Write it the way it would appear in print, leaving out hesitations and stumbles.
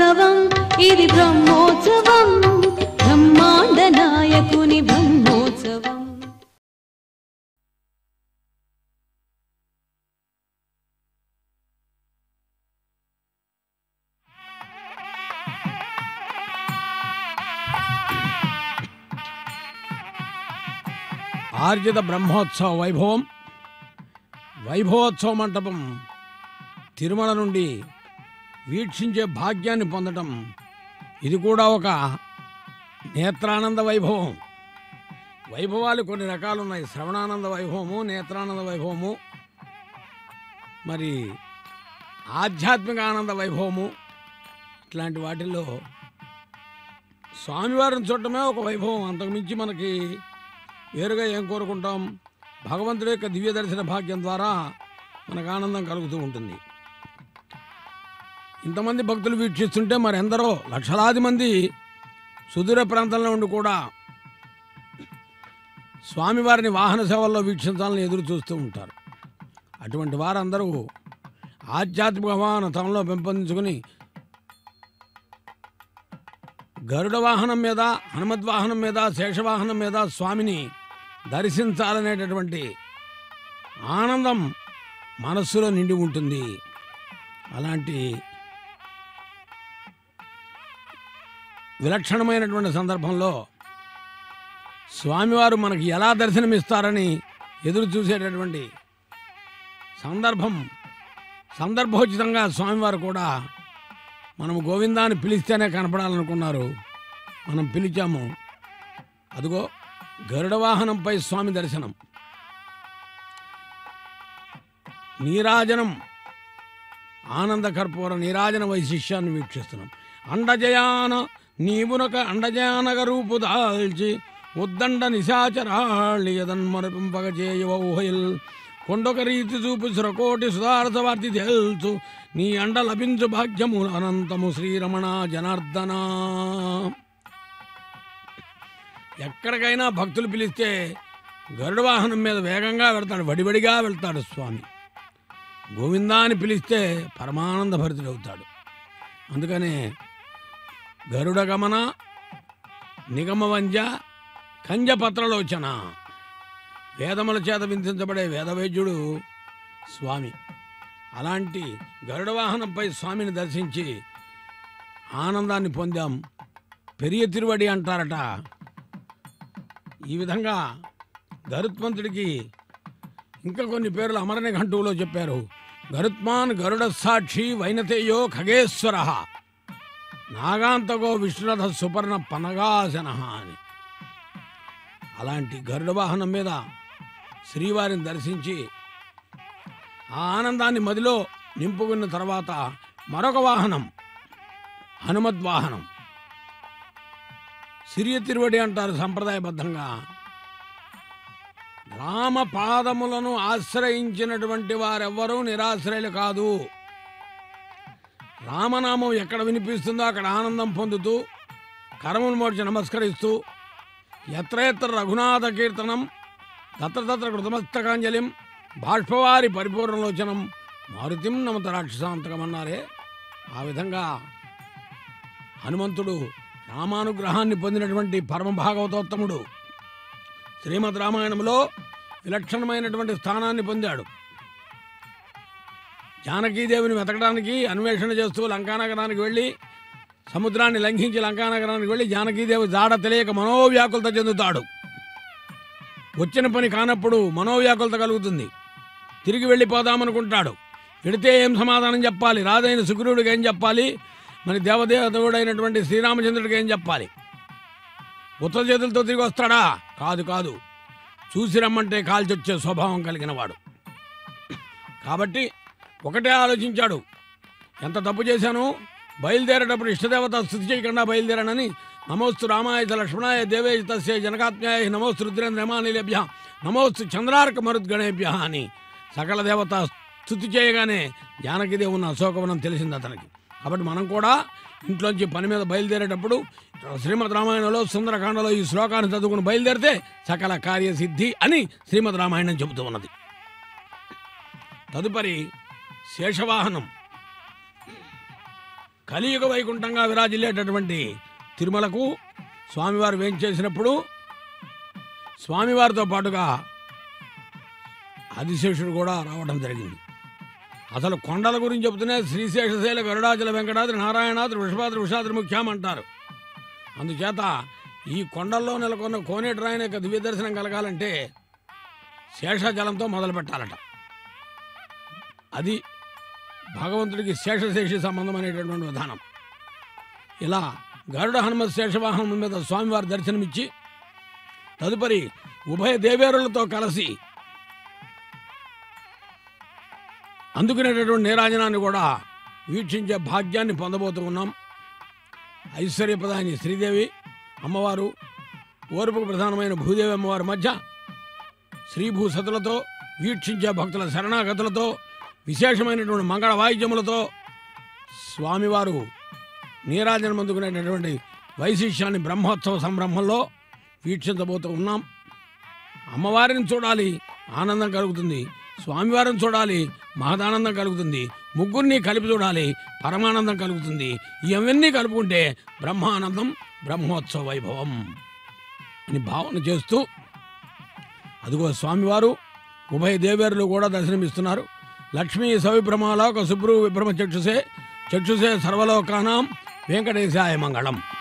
బ్రహ్మోత్సవం ఇది బ్రహ్మోత్సవం బ్రహ్మాండ నాయకుని బ్రహ్మోత్సవం. ఆర్జిత బ్రహ్మోత్సవ వైభవం, వైభవోత్సవ మంటపం తిరుమల నుండి వీక్షించే భాగ్యాన్ని పొందటం ఇది కూడా ఒక నేత్రానంద వైభవం. వైభవాలు కొన్ని రకాలు ఉన్నాయి. శ్రవణానంద వైభవము, నేత్రానంద వైభవము, మరి ఆధ్యాత్మిక ఆనంద వైభవము. ఇట్లాంటి వాటిల్లో స్వామివారిని చూడటమే ఒక వైభవం. అంతకుమించి మనకి వేరుగా ఏం కోరుకుంటాం? భగవంతుడి యొక్క దివ్య దర్శన భాగ్యం ద్వారా మనకు ఆనందం కలుగుతూ ఉంటుంది. ఇంతమంది భక్తులు వీక్షిస్తుంటే మరి ఎందరో లక్షలాది మంది సుదూర ప్రాంతంలో ఉండి కూడా స్వామివారిని వాహన సేవల్లో వీక్షించాలని ఎదురు చూస్తూ ఉంటారు. అటువంటి వారందరూ ఆధ్యాత్మిక భావన తమలో పెంపొందించుకుని గరుడ వాహనం మీద, హనుమద్వాహనం మీద, శేషవాహనం మీద స్వామిని దర్శించాలనేటటువంటి ఆనందం మనస్సులో నిండి ఉంటుంది. అలాంటి విలక్షణమైనటువంటి సందర్భంలో స్వామివారు మనకి ఎలా దర్శనమిస్తారని ఎదురు చూసేటటువంటి సందర్భోచితంగా స్వామివారు కూడా మనము గోవిందాన్ని పిలిస్తేనే కనపడాలనుకున్నారు. మనం పిలిచాము. అదిగో గరుడ వాహనంపై స్వామి దర్శనం. నీరాజనం, ఆనంద కర్పూర నీరాజన వైశిష్యాన్ని వీక్షిస్తున్నాం. అండజయాన నీవునక అండజయానగ రూపు దాల్చి ఉద్దండ నిశాచరాళి యదన్మరపింపగచేయువ ఊహయిల్ కొండొక రీతి చూపు సురకోటి సుధారసవార్తి తెలుసు నీ అండ లభించు భాగ్యము అనంతము శ్రీరమణ జనార్దన. ఎక్కడికైనా భక్తులు పిలిస్తే గరుడ వాహనం మీద వేగంగా వెళ్తాడు, వడివడిగా వెళ్తాడు స్వామి. గోవిందాన్ని పిలిస్తే పరమానంద భరితుడవుతాడు. అందుకనే గరుడ గమన నిగమవంజ కంజపత్రలోచన, వేదముల చేత వింతించబడే వేదవైద్యుడు స్వామి. అలాంటి గరుడ వాహనంపై స్వామిని దర్శించి ఆనందాన్ని పొందాం. పెరియ తిరువడి అంటారట. ఈ విధంగా గరుత్మంతుడికి ఇంకా కొన్ని పేర్లు అమరణ ఘంటువులో చెప్పారు. గరుత్మాన్ గరుడ సాక్షి వైనతేయో ఖగేశ్వర నాగాంతగో విష్ణురథ సుపర్ణ పనగాసన అని. అలాంటి గరుడ వాహనం మీద శ్రీవారిని దర్శించి ఆ ఆనందాన్ని మదిలో నింపుకున్న తర్వాత మరొక వాహనం హనుమద్వాహనం. సిరియ తిరువడి అంటారు సంప్రదాయబద్ధంగా. రామ పాదములను ఆశ్రయించినటువంటి వారెవ్వరూ నిరాశ్రయులు కాదు. రామనామం ఎక్కడ వినిపిస్తుందో అక్కడ ఆనందం పొందుతూ కరములు మోడ్చి నమస్కరిస్తూ ఎత్ర ఎత్ర రఘునాథ కీర్తనం తత్ర తత్ర కృతమస్తకాంజలిం బాష్పవారి పరిపూర్ణలోచనం మారుతిం నమత రాక్షసాంతకమన్నారే. ఆ విధంగా హనుమంతుడు రామానుగ్రహాన్ని పొందినటువంటి పరమ భాగవతోత్తముడు. శ్రీమద్ రామాయణంలో విలక్షణమైనటువంటి స్థానాన్ని పొందాడు. జానకీదేవిని వెతకడానికి అన్వేషణ చేస్తూ లంకానగరానికి వెళ్ళి సముద్రాన్ని లంఘించి లంకానగరానికి వెళ్ళి జానకీదేవి జాడ తెలియక మనోవ్యాకులత చెందుతాడు. వచ్చిన పని కానప్పుడు మనోవ్యాకులత కలుగుతుంది. తిరిగి వెళ్ళిపోదామనుకుంటాడు. వెడితే ఏం సమాధానం చెప్పాలి? రాజైన సుగ్రీవుడికి ఏం చెప్పాలి? మరి దేవదేవుడైనటువంటి శ్రీరామచంద్రుడికి ఏం చెప్పాలి? ఉత్తర చేతులతో తిరిగి వస్తాడా? కాదు కాదు, చూసి రమ్మంటే కాల్చొచ్చే స్వభావం కలిగిన వాడు. కాబట్టి ఒకటే ఆలోచించాడు, ఎంత తప్పు చేశాను, బయలుదేరేటప్పుడు ఇష్టదేవత స్థుతి చేయకుండా బయలుదేరానని. నమోస్తు రామాయ లక్ష్మణాయ దేవేయ తస్య జనకాత్మ్యాయ నమోస్తు రుద్రేంద్రమానిలేభ్య నమోస్తు చంద్రార్క మరుద్గణేభ్య అని సకల దేవత స్థుతి చేయగానే జానకిదేవి ఉన్న అశోకవనం తెలిసింది అతనికి. కాబట్టి మనం కూడా ఇంట్లోంచి పని మీద బయలుదేరేటప్పుడు శ్రీమద్ రామాయణంలో సుందరకాండలో ఈ శ్లోకాన్ని చదువుకుని బయలుదేరితే సకల కార్యసిద్ధి అని శ్రీమద్ రామాయణం చెబుతూ ఉన్నది. తదుపరి శేషవాహనం. కలియుగ వైకుంఠంగా విరాజిల్లేటటువంటి తిరుమలకు స్వామివారు వేంచేసినప్పుడు స్వామివారితో పాటుగా ఆదిశేషుడు కూడా రావడం జరిగింది. అసలు కొండల గురించి చెబుతూనే శ్రీశేషశైల గరుడాచల వెంకటాద్రి నారాయణాద్రి వృషభాద్రి వృషాద్రి ముఖ్యం అంటారు. అందుచేత ఈ కొండల్లో నెలకొన్న కోనేటిరాయన యొక్క దివ్య దర్శనం కలగాలంటే శేషజలంతో మొదలు పెట్టాలట. అది భగవంతుడికి శేషశేషి సంబంధం అనేటటువంటి విధానం. ఇలా గరుడ హనుమత్ శేషవాహనం మీద స్వామివారి దర్శనమిచ్చి తదుపరి ఉభయ దేవేరులతో కలిసి అందుకునేటటువంటి నీరాజనాన్ని కూడా వీక్షించే భాగ్యాన్ని పొందబోతూ ఉన్నాం. ఐశ్వర్యప్రదాని శ్రీదేవి అమ్మవారు, ఓర్పుకు ప్రధానమైన భూదేవి అమ్మవారి మధ్య శ్రీభూసతులతో వీక్షించే భక్తుల శరణాగతులతో విశేషమైనటువంటి మంగళ వాయిద్యములతో స్వామివారు నీరాజనం అందుకునేటటువంటి వైశిష్యాన్ని బ్రహ్మోత్సవ సంరంభంలో వీక్షించబోతూ ఉన్నాం. అమ్మవారిని చూడాలి, ఆనందం కలుగుతుంది. స్వామివారిని చూడాలి, మహదానందం కలుగుతుంది. ముగ్గురిని కలిపి చూడాలి, పరమానందం కలుగుతుంది. ఇవన్నీ కలుపుకుంటే బ్రహ్మానందం, బ్రహ్మోత్సవ వైభవం అని భావన చేస్తూ అదిగో స్వామివారు ఉభయ దేవేరులు కూడా దర్శనమిస్తున్నారు. లక్ష్మీ సవిభ్రమాలోక శుభ్రు విభ్రమ చక్షుసే చక్షుసే సర్వలోకానాం వెంకటేశాయ మంగళం.